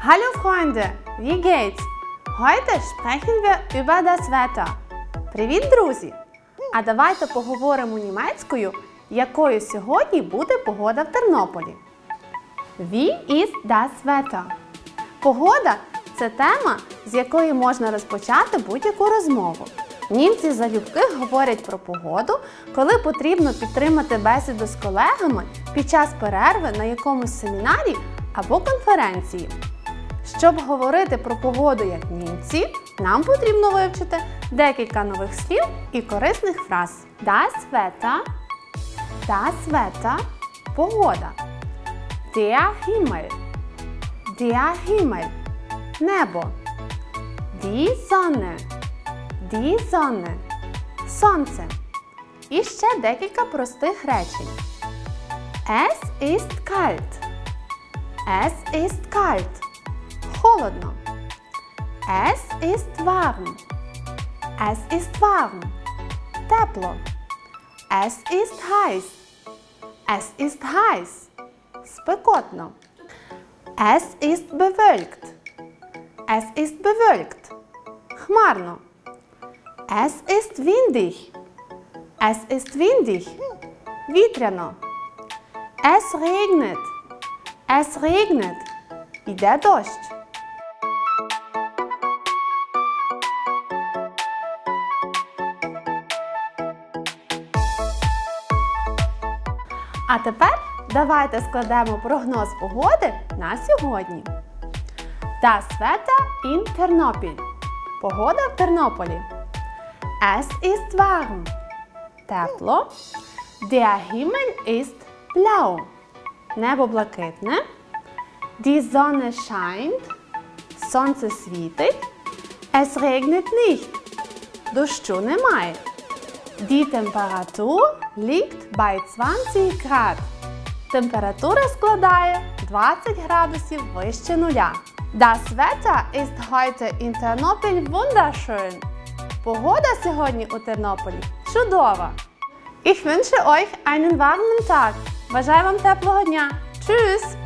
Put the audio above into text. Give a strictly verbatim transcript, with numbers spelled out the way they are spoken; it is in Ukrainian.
Hallo Freunde, wie geht's? Heute sprechen wir über das Wetter. Привіт, друзі! А давайте поговоримо німецькою, якою сьогодні буде погода в Тернополі. Wie ist das Wetter? Погода – це тема, з якої можна розпочати будь-яку розмову. Німці залюбки говорять про погоду, коли потрібно підтримати бесіду з колегами під час перерви на якомусь семінарі або конференції. Щоб говорити про погоду як німці, нам потрібно вивчити декілька нових слів і корисних фраз. Das Wetter, das Wetter, погода. Der Himmel, der Himmel, небо. Die Sonne, die Sonne, сонце. І ще декілька простих речень. Es ist kalt, es ist kalt. Холодно. Es ist warm. Es ist warm. Тепло. Es ist heiß. Es ist heiß. Спекотно. Es ist bewölkt. Es ist bewölkt. Хмарно. Es ist windig. Es ist windig. Вітряно. Es regnet. Es regnet. Іде дощ. А тепер давайте складемо прогноз погоди на сьогодні. Das Wetter in Ternopil. Погода в Тернополі. Es ist warm. Тепло. Der Himmel ist blau. Небо блакитне. Die Sonne scheint. Сонце світить. Es regnet nicht. Дощу немає. Die Temperatur liegt bei zwanzig Grad. Температура складає двадцять градусів вище нуля. Das Wetter ist heute in Ternopil wunderschön. Погода сьогодні у Тернополі чудова. Ich wünsche euch einen warmen Tag. Бажаю вам теплого дня. Tschüss!